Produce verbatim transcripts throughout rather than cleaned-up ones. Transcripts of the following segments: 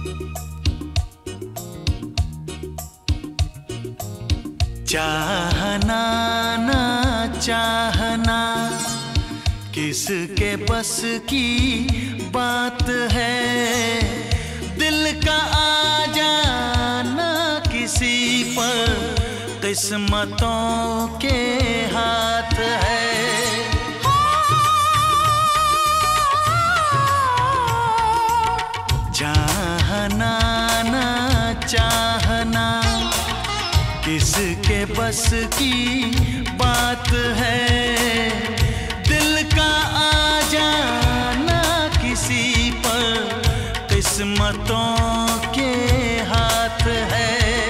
चाहना ना चाहना किसके बस की बात है, दिल का आ जाना किसी पर किस्मतों के हाथ है। चाहना ना चाहना किसके बस की बात है, दिल का आ जाना किसी पर किस्मतों के हाथ है।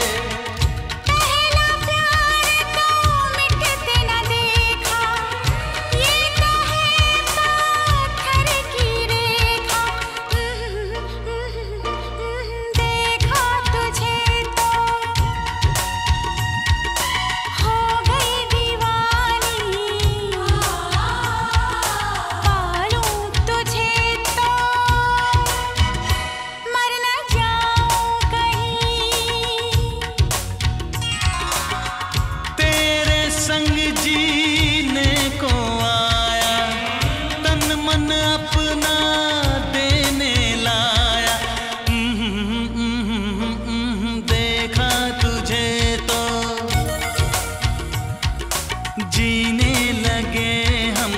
जीने लगे हम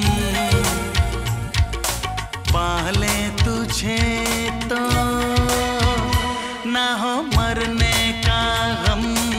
पाले तुझे तो ना हो मरने का गम।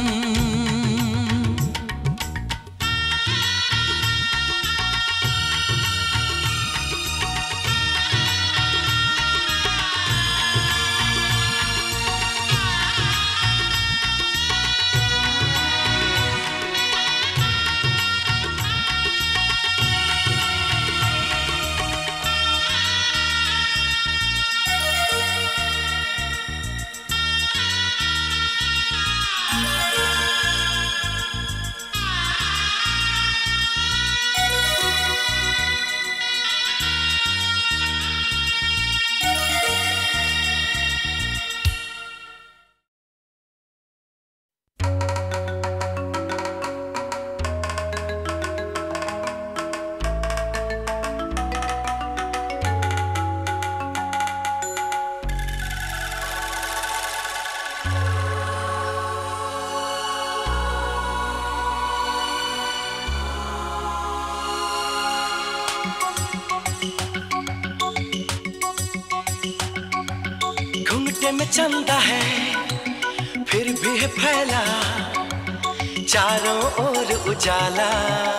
घुंघटे में चंदा है फिर भी है फैला चारों ओर उजाला।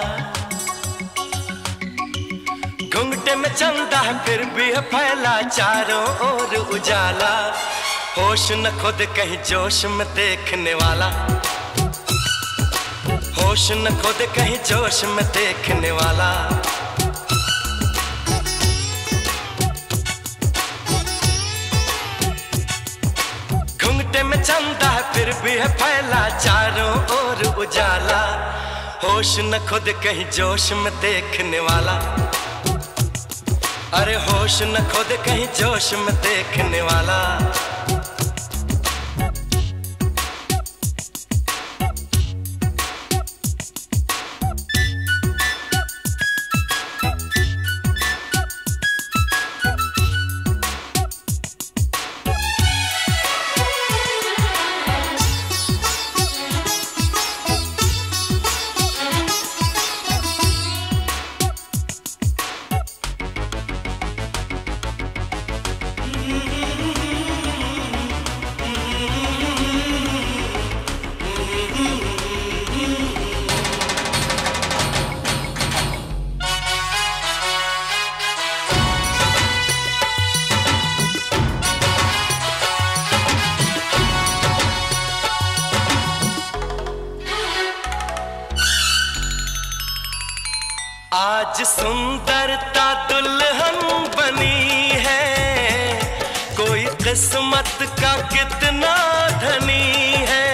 घुंघटे में चंदा है फिर भी है फैला चारों ओर उजाला। होश न खुद कहीं जोश में देखने वाला, होश न खुद कहीं जोश में देखने वाला। में चंदा है फिर भी है फैला चारों ओर उजाला। होश न खुद कहीं जोश में देखने वाला, अरे होश न खुद कहीं जोश में देखने वाला। आज सुंदरता दुल्हन बनी है, कोई किस्मत का कितना धनी है।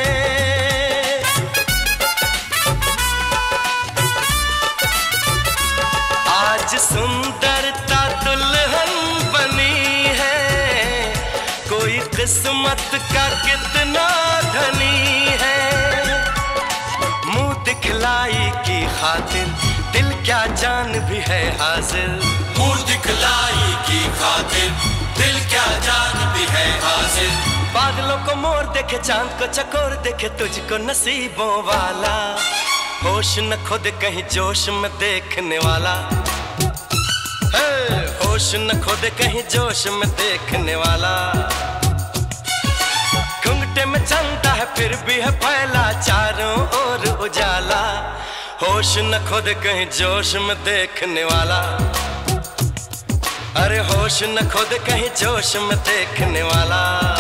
आज सुंदरता दुल्हन बनी है, कोई किस्मत का कितना धनी है, मुंह दिखलाई की खातिर दिल क्या जान भी है हाजिर। मुंह दिखलाई की खातिर दिल क्या जान भी है हाजिर। बादलों को मोर देखे, चांद को चकोर देखे, तुझको नसीबों वाला। होश न खुद कहीं जोश में देखने वाला, होश न खुद कहीं जोश में देखने वाला। घुंघटे में चलता है फिर भी है फैला चारों ओर उजाला। होश न खुद कहीं जोश में देखने वाला, अरे होश न खुद कहीं जोश में देखने वाला।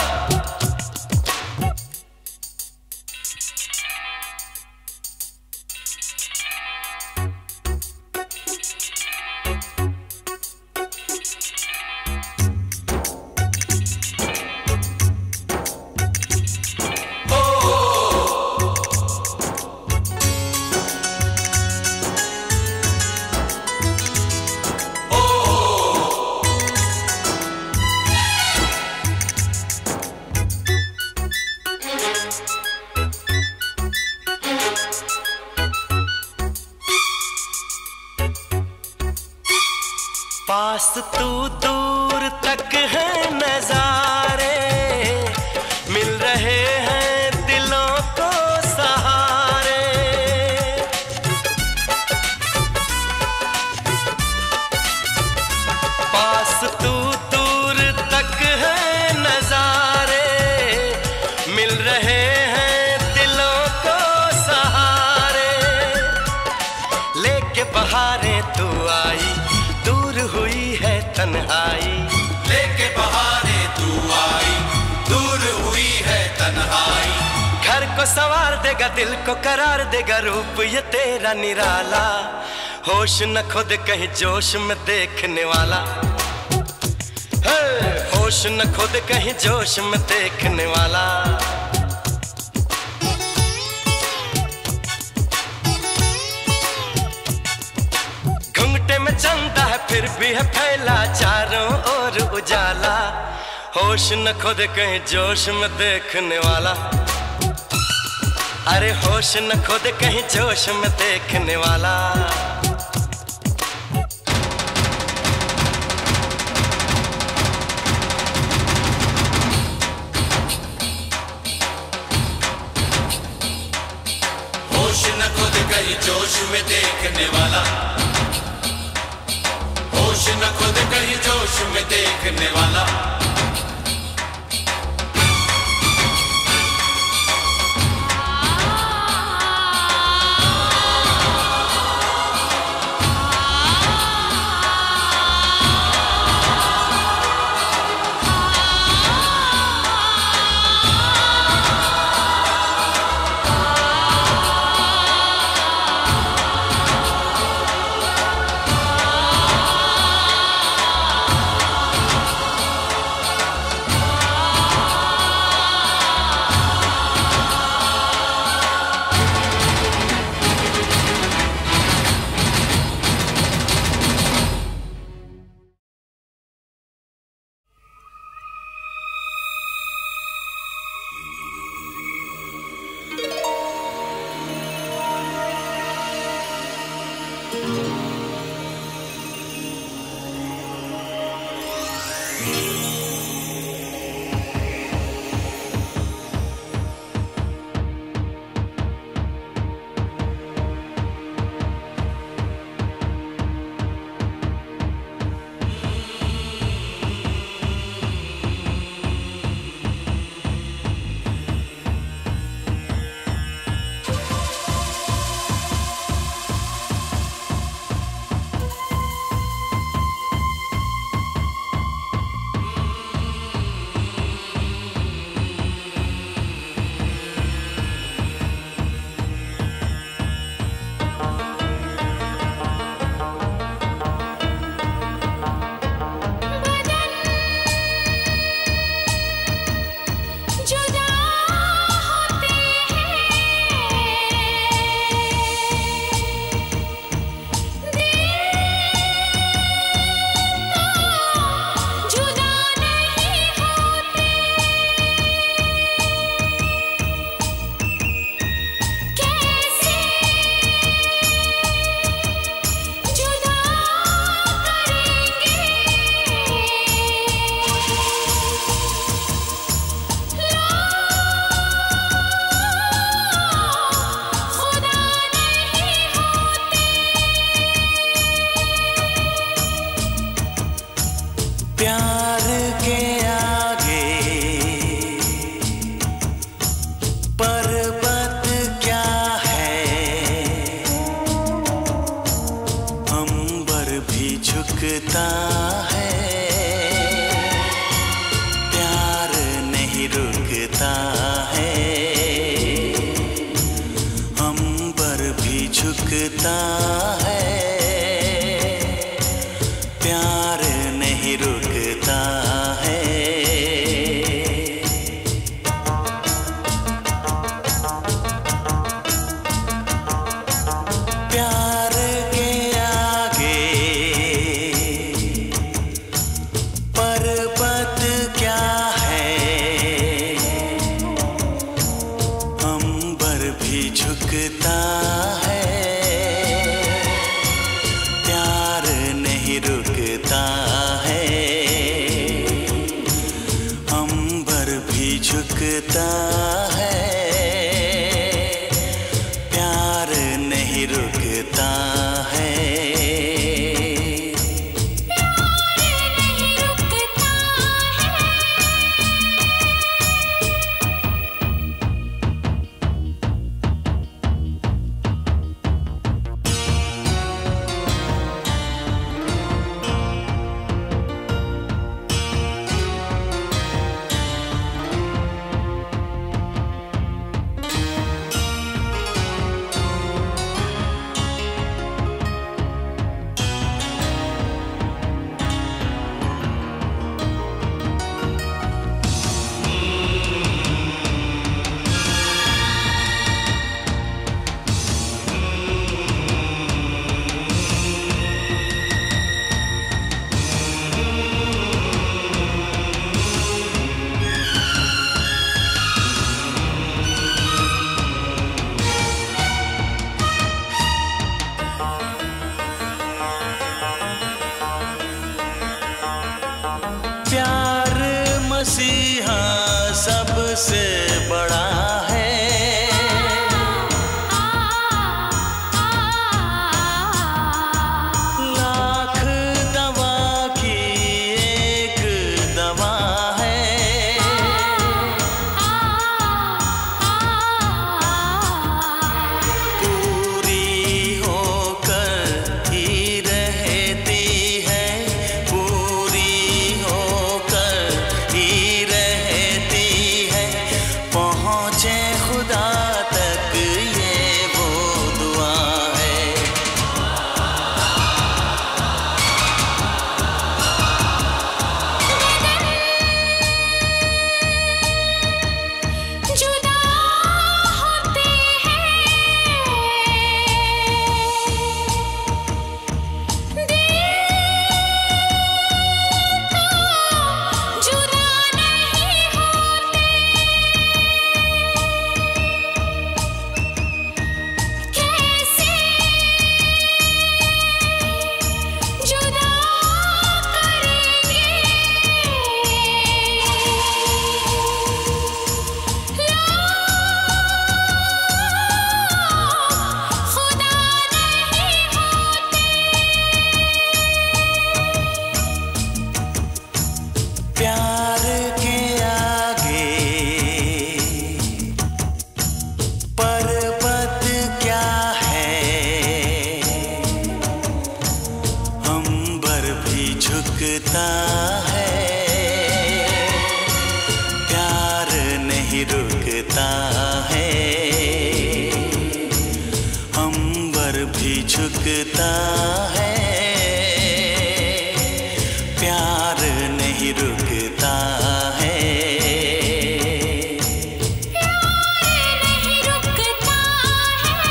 पास तू दूर तक है नजारे, मिल रहे हैं दिलों को सहारे। पास तू दूर तक है नजारे, मिल रहे हैं दिलों को सहारे। लेके बहारें तू आई, दूर हुई है तन्हाई। लेके बहारे तू आई, दूर हुई है तन्हाई। घर को संवार देगा, दिल को करार देगा, रूप ये तेरा निराला। होश न खुद कहीं जोश में देखने वाला, होश न खुद कहीं जोश में देखने वाला। में चलता है फिर भी है फैला चारों ओर उजाला। होश न खुद कहीं जोश में देखने वाला, अरे होश न खुद कहीं जोश में देखने वाला। होश न खुद कहीं जोश में देखने वाला, होश न खुद कहीं जोश में देखने वाला। नहीं रुकता है, अंबर भी झुकता है, प्यार नहीं रुकता है। प्यार के आगे पर्वत क्या है, अंबर भी झुकता है, प्यार नहीं रुकता है, अंबर भी झुकता है, प्यार नहीं रुकता है। प्यार मसीहा सबसे बड़ा है, लाख दवा की एक दवा है, पूरी होकर ही रहती है, पूरी होकर ही रहती है, पहुँचे खुदा तक ये वो दुआ है। जुदा होते हैं दिल तो जुदा नहीं होते, कैसे जुदा करेंगे, खुदा नहीं होते। प्यार के आगे पर्वत क्या है, अंबर भी झुकता है, प्यार नहीं रुकता है, अंबर भी झुकता है, प्यार नहीं रुकता है। नहीं रुकता है।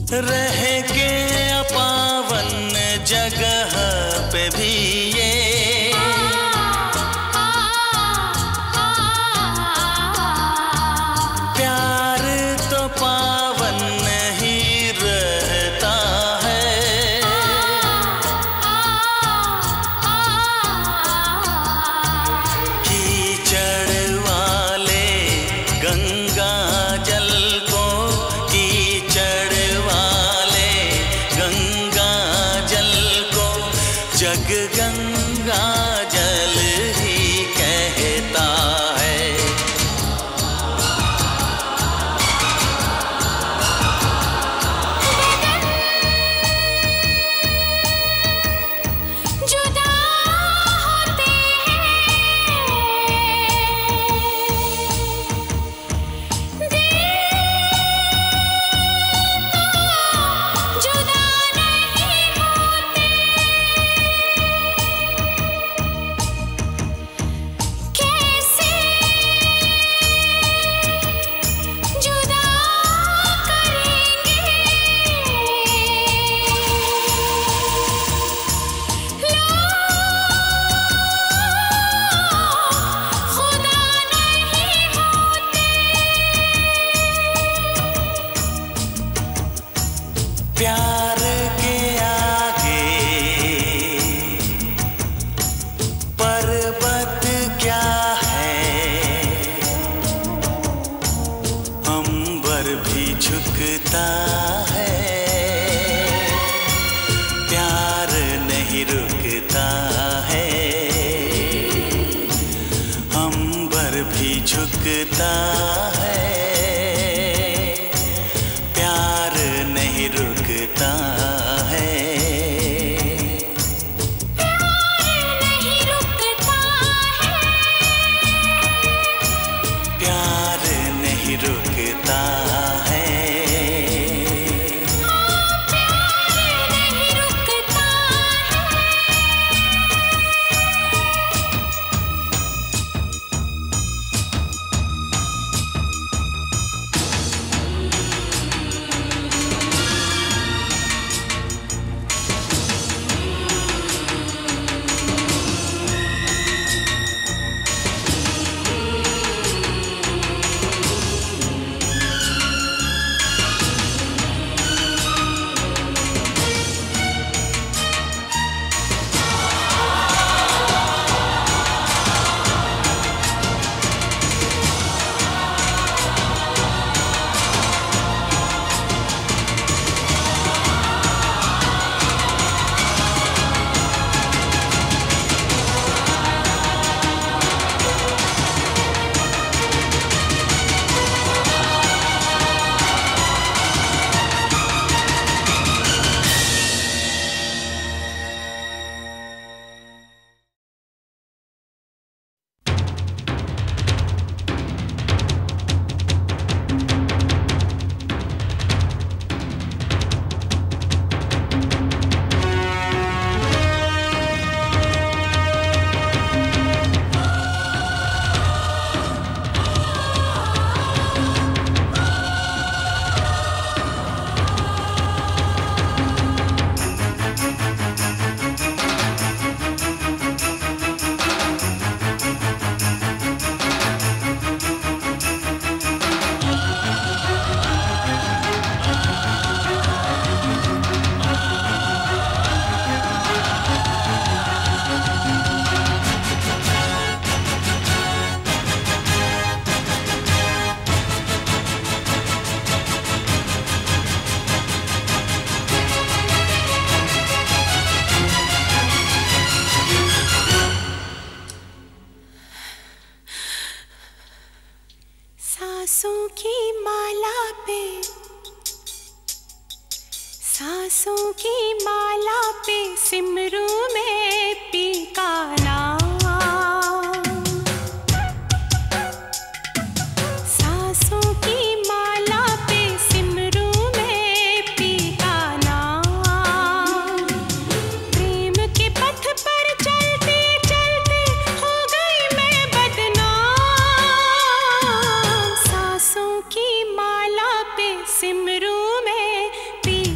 रह के अपावन जगह पे भी ये प्यार तो पावन ही रहता है। कीचड़ वाले गंगा जल को कीचड़ वाले गंगा जल को जग गंगा जल ही कहता है। जुदा होते हैं दिल तो जुदा नहीं होते। कैसे जुदा करेंगे खुदा नहीं होते। प्यार के आगे पर्वत क्या है, अंबर भी झुकता है। प्यार नहीं रुकता है, अंबर भी झुकता है। प्यार नहीं रुकता है। नहीं रुकता है। प्यार नहीं रुकता है। नहीं रुकता है। सांसों की माला पे सांसों की माला पे सिमरू में पी का नाम। सांसों की माला पे सिमरू में पी का नाम। प्रेम के पथ पर चलते चलते हो गई मैं बदनाम। सांसों की माला पे सिमरू में पी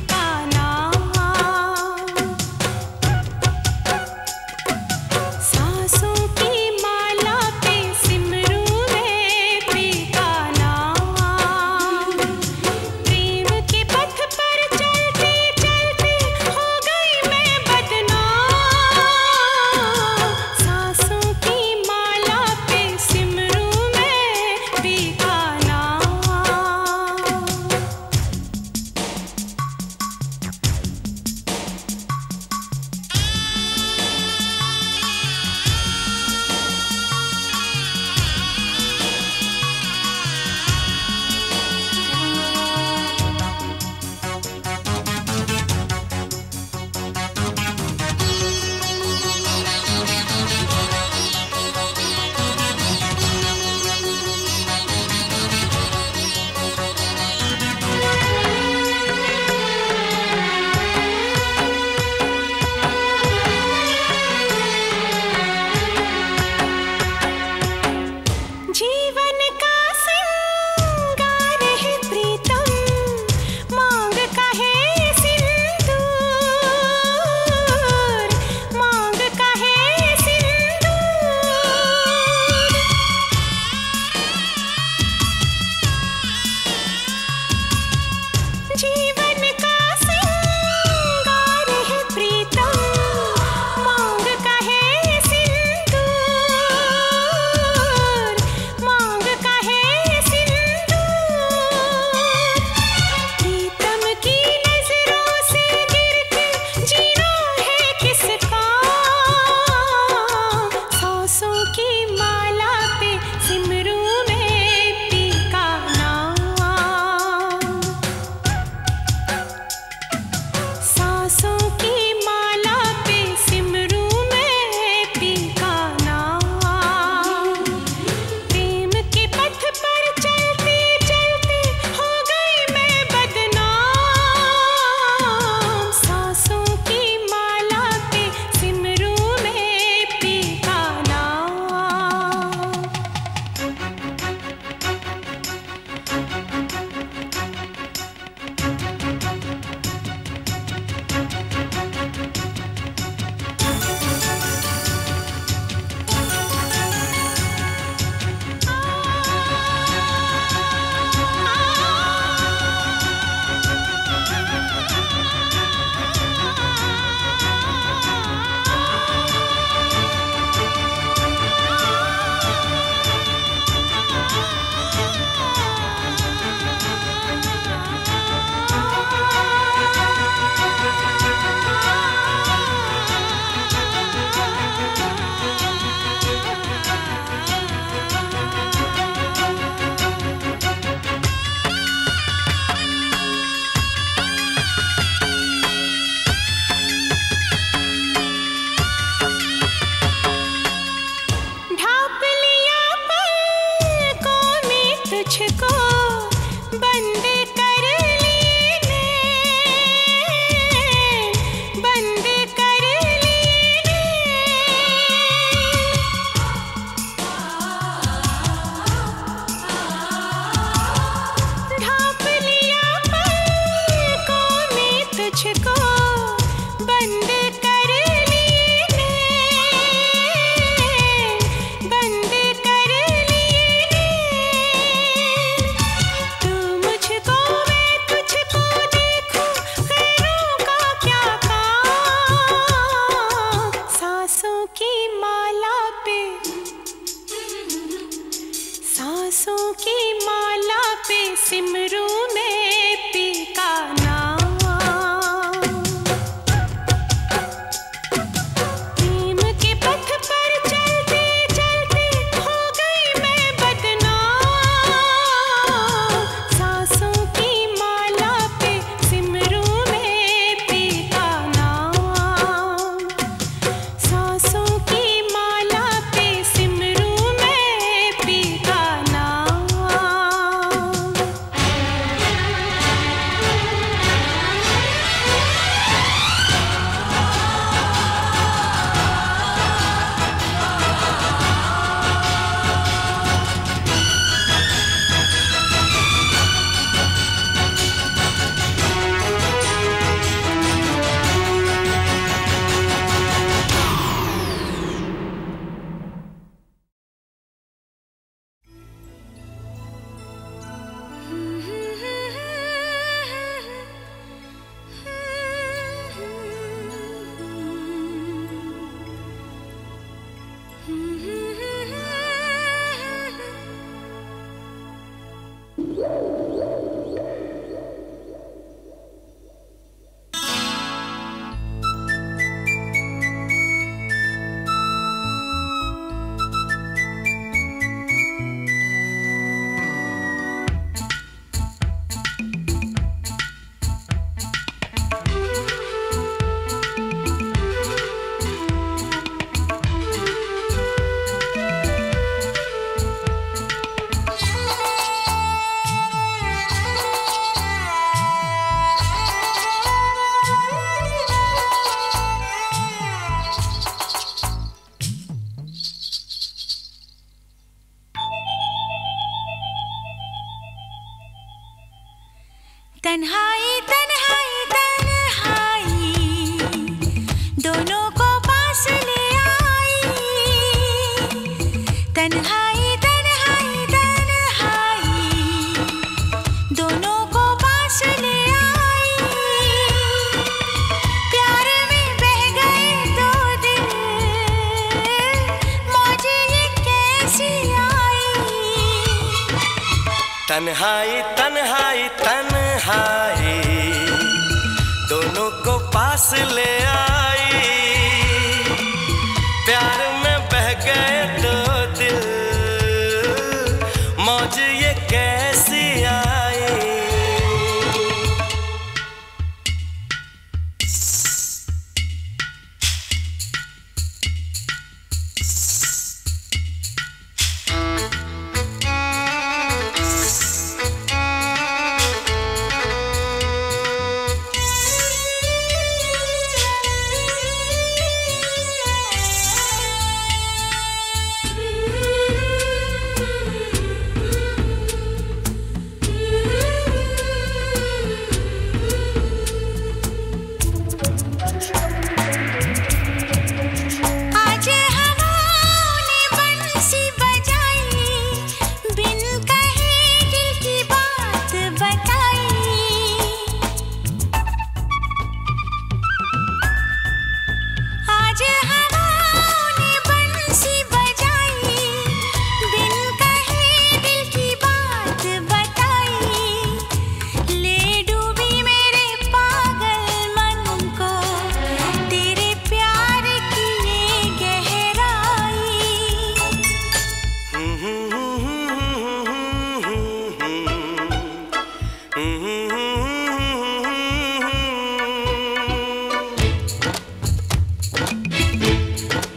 तुझको बंद कर लिए नैन, बंद कर लिए नैन। ढांप लिया पलकों में तुझको बंद कर लिए नैन, बंद कर लिए नैन। तू मुझको मैं तुझको देखूं, खैरों का क्या काम। सांसों की माला पे, सांसों की माला पे सिमरू में पी का नाम। प्रेम के पथ पर चलते चलते हो गई मैं बदनाम। सांसों की माला पे सिमरू में पी का नाम। सांसों की माला पे सिमरू में पी का नाम। तन्हाई तन्हाई तन्हाई दोनों को पास ले आई। तन्हाई तन्हाई तन्हाई दोनों को पास ले आई। प्यार में बह गए दो दिल, मौज ये कैसी आई। तन्हाई तन्हाई तन्हाई दोनों को पास ले आई। प्यार में बह गए दो दिल, मौज ये कैसी आई।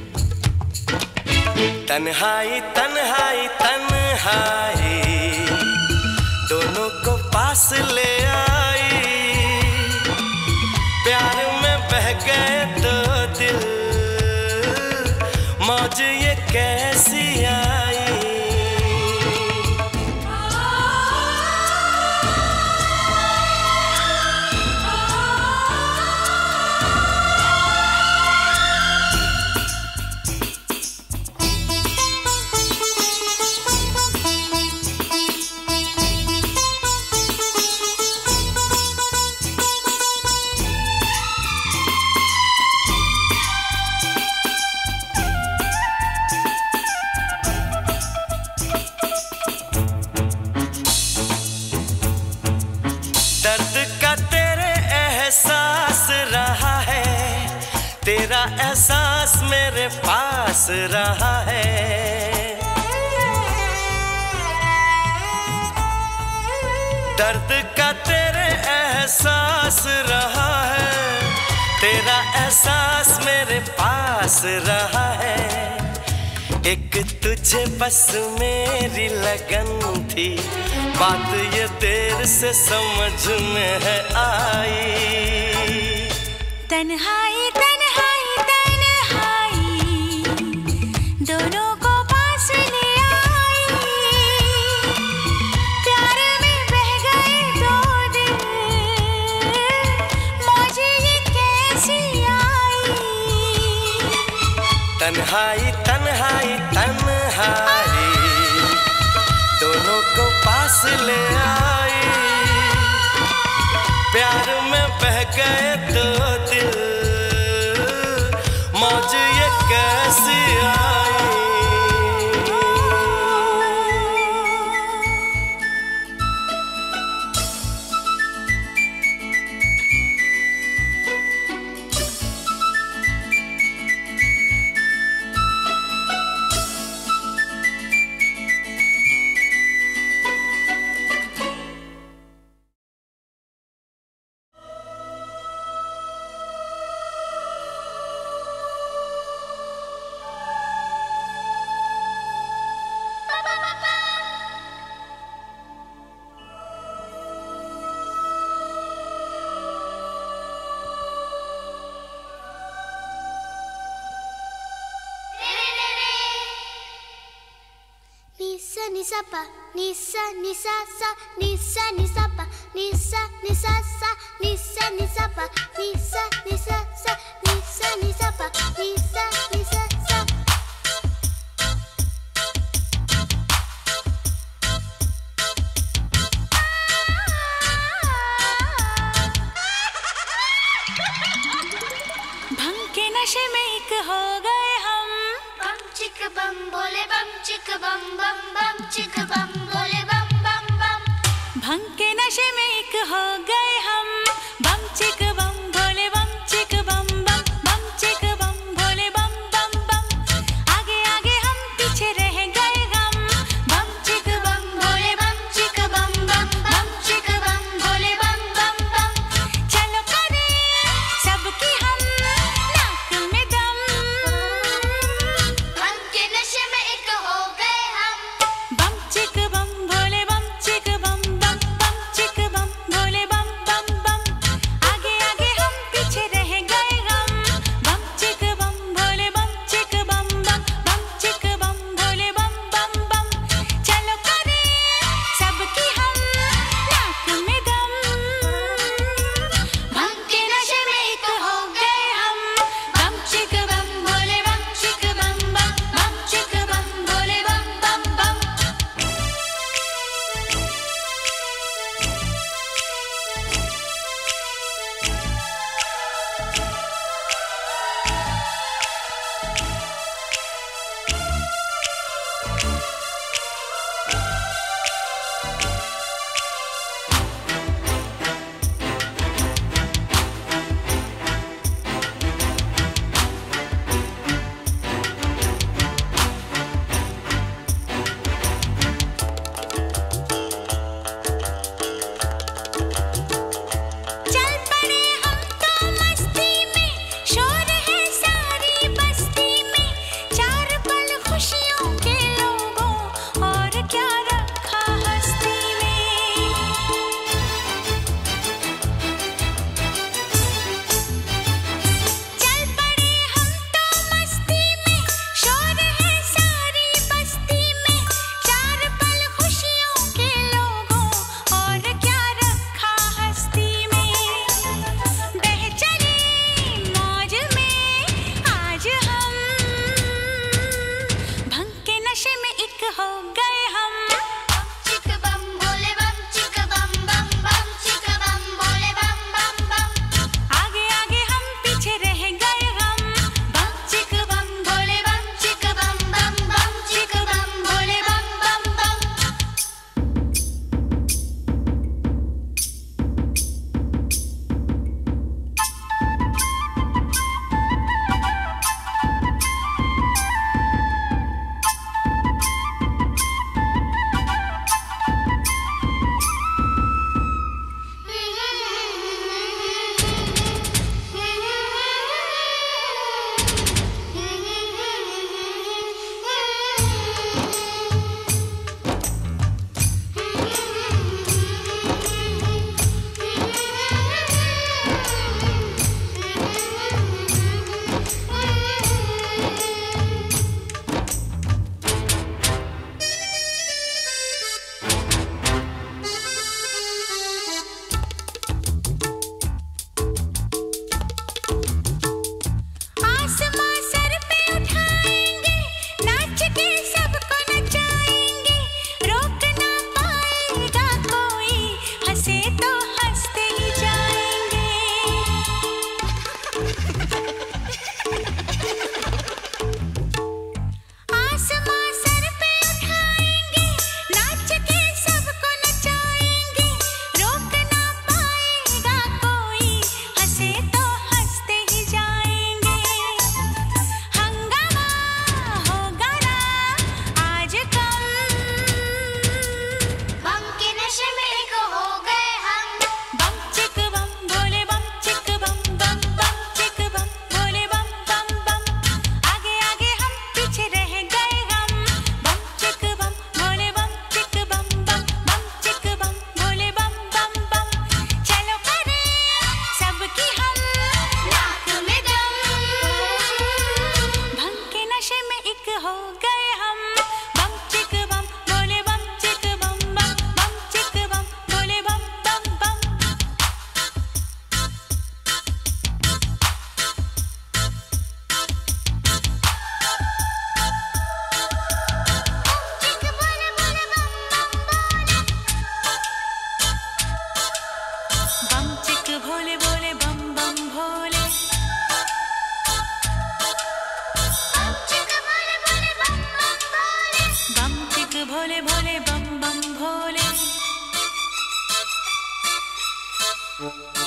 तन्हाई तन्हाई तन्हाई ले आई, प्यार में बह गए तो दिल, मौज ये कैसी आई। दर्द का तेरे एहसास रहा है, तेरा एहसास मेरे पास रहा है। दर्द का तेरे एहसास रहा है, तेरा एहसास मेरे पास रहा है। एक तुझे बस मेरी लगन थी, बात ये देर से समझ में है आई। तन्हाई तन्हाई तन्हाई दोनों को पास ले आई, प्यार में बह गए दो दिल, मौज ये कैसी आई। तन्हाई तन्हाई तन्हाई दोनों को पास ले आई, प्यार में बह गए तो दिल, मौज ये कैसी आई। Nisa pa, nisa nisa sa, nisa nisa pa, nisa nisa sa, nisa nisa pa, nisa nisa sa, nisa nisa pa, nisa nisa sa. भंग के नशे में एक हो गए हम, बम चिक बम बोले बम चिक बम बम बम चिक बम बोले बम बम बम। भंग के नशे में एक हो गए हम, बम चिक बम भोले बम चिक बम बम, बम चिक बम भोले बम बम बम। आगे आगे हम पीछे रह गए गम, बम चिक बम भोले बम चिक बम बम, बम चिक बम भोले बम बम बम। चलो करें सबकी हम नाक में दम, भंग के नशे में एक हो गए हम, बम चिक बम भोले बम चिक बम बम, बम चिक बम भोले बम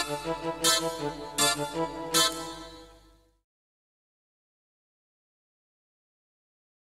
Thank you.